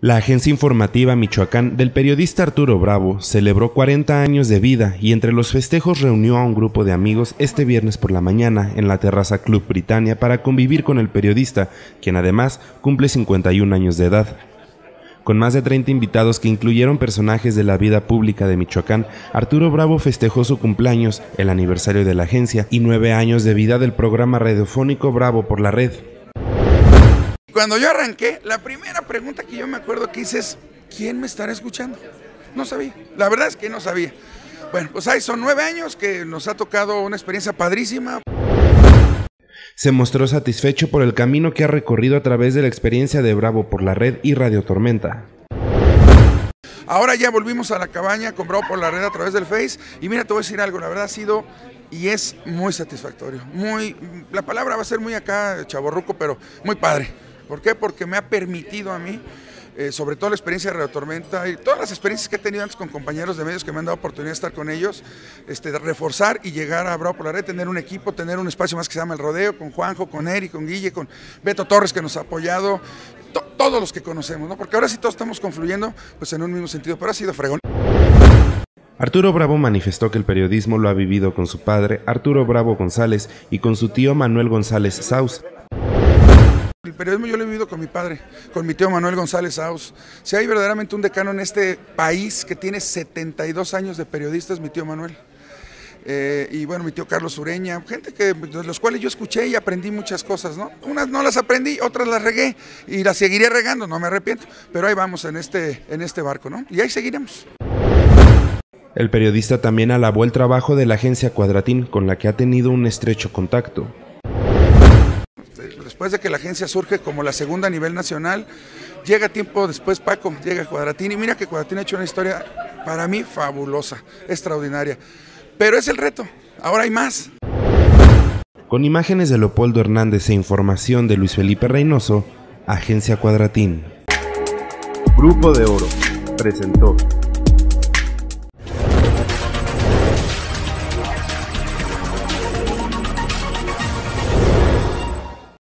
La agencia informativa Michoacán del periodista Arturo Bravo celebró 40 años de vida y entre los festejos reunió a un grupo de amigos este viernes por la mañana en la terraza Club Britannia para convivir con el periodista, quien además cumple 51 años de edad. Con más de 30 invitados que incluyeron personajes de la vida pública de Michoacán, Arturo Bravo festejó su cumpleaños, el aniversario de la agencia y 9 años de vida del programa radiofónico Bravo por la Red. Cuando yo arranqué, la primera pregunta que yo me acuerdo que hice es, ¿quién me estará escuchando? No sabía, la verdad es que no sabía. Bueno, pues ahí son 9 años que nos ha tocado una experiencia padrísima. Se mostró satisfecho por el camino que ha recorrido a través de la experiencia de Bravo por la Red y Radio Tormenta. Ahora ya volvimos a la cabaña con Bravo por la Red a través del Face y mira, te voy a decir algo, la verdad ha sido y es muy satisfactorio, la palabra va a ser muy acá chavorruco, pero muy padre. ¿Por qué? Porque me ha permitido a mí, sobre todo la experiencia de Radio Tormenta y todas las experiencias que he tenido antes con compañeros de medios que me han dado oportunidad de estar con ellos, reforzar y llegar a Bravo por la Red, tener un equipo, tener un espacio más que se llama El Rodeo, con Juanjo, con Eri, con Guille, con Beto Torres que nos ha apoyado, todos los que conocemos, ¿no? Porque ahora sí todos estamos confluyendo pues en un mismo sentido, pero ha sido fregón. Arturo Bravo manifestó que el periodismo lo ha vivido con su padre, Arturo Bravo González, y con su tío Manuel González Saus. El periodismo yo lo he vivido con mi padre, con mi tío Manuel González Saus. Si hay verdaderamente un decano en este país que tiene 72 años de periodista es mi tío Manuel. Y bueno, mi tío Carlos Ureña, gente de los cuales yo escuché y aprendí muchas cosas, ¿no? Unas no las aprendí, otras las regué y las seguiré regando, no me arrepiento. Pero ahí vamos en este barco, ¿no? Y ahí seguiremos. El periodista también alabó el trabajo de la agencia Cuadratín, con la que ha tenido un estrecho contacto. Después de que la agencia surge como la segunda a nivel nacional, llega tiempo después Paco, llega Cuadratín y mira que Cuadratín ha hecho una historia para mí fabulosa, extraordinaria. Pero es el reto, ahora hay más. Con imágenes de Leopoldo Hernández e información de Luis Felipe Reynoso, Agencia Cuadratín. Grupo de Oro presentó